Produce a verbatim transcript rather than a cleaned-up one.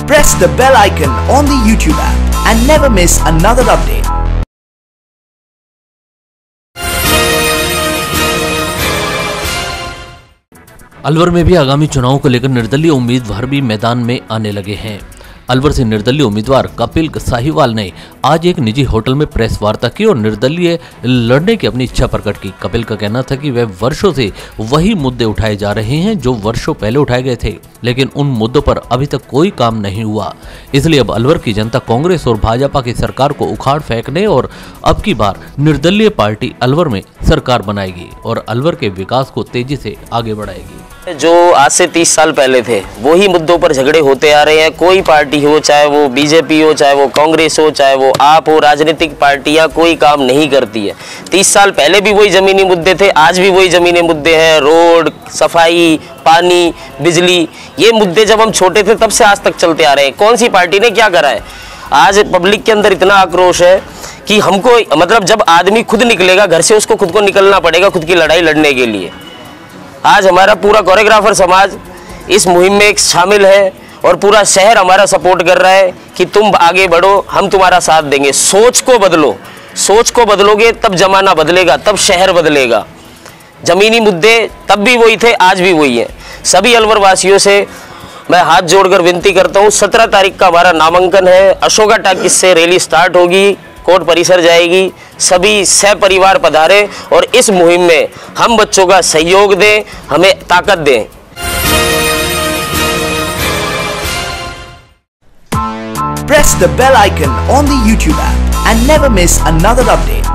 Press the bell icon on the YouTube app and never miss another update. Alwar में भी आगामी चुनावों को लेकर निर्दलीय उम्मीदवार भी मैदान में आने लगे हैं। अलवर से निर्दलीय उम्मीदवार कपिल साहिवाल ने आज एक निजी होटल में प्रेस वार्ता की और निर्दलीय लड़ने की अपनी इच्छा प्रकट की। कपिल का कहना था कि वह वर्षों से वही मुद्दे उठाए जा रहे हैं जो वर्षों पहले उठाए गए थे, लेकिन उन मुद्दों पर अभी तक कोई काम नहीं हुआ। इसलिए अब अलवर की जनता कांग्रेस और भाजपा की सरकार को उखाड़ फेंकने और अब की बार निर्दलीय पार्टी अलवर में सरकार बनाएगी और अलवर के विकास को तेजी से आगे बढ़ाएगी। जो आज से तीस साल पहले थे वही मुद्दों पर झगड़े होते आ रहे हैं। कोई पार्टी हो, चाहे वो बीजेपी हो, चाहे वो कांग्रेस हो, चाहे वो आप हो, राजनीतिक पार्टियां कोई काम नहीं करती है। तीस साल पहले भी वही जमीनी मुद्दे थे, आज भी वही जमीनी मुद्दे हैं। रोड, सफाई, पानी, बिजली, ये मुद्दे जब हम छोटे थे तब से आज तक चलते आ रहे हैं। कौन सी पार्टी ने क्या करा है? आज पब्लिक के अंदर इतना आक्रोश है कि हमको, मतलब जब आदमी खुद निकलेगा घर से, उसको खुद को निकलना पड़ेगा खुद की लड़ाई लड़ने के लिए। आज हमारा पूरा कोरियोग्राफर समाज इस मुहिम में एक शामिल है और पूरा शहर हमारा सपोर्ट कर रहा है कि तुम आगे बढ़ो, हम तुम्हारा साथ देंगे। सोच को बदलो, सोच को बदलोगे तब जमाना बदलेगा, तब शहर बदलेगा। जमीनी मुद्दे तब भी वही थे, आज भी वही है। सभी अलवर वासियों से मैं हाथ जोड़कर विनती करता हूँ, सत्रह तारीख का हमारा नामांकन है। अशोका टाकिज से रैली स्टार्ट होगी, कोर्ट परिसर जाएगी। सभी सह परिवार पधारें और इस मुहिम में हम बच्चों का सहयोग दें, हमें ताकत दें। Press the bell icon on the YouTube app and never miss another update.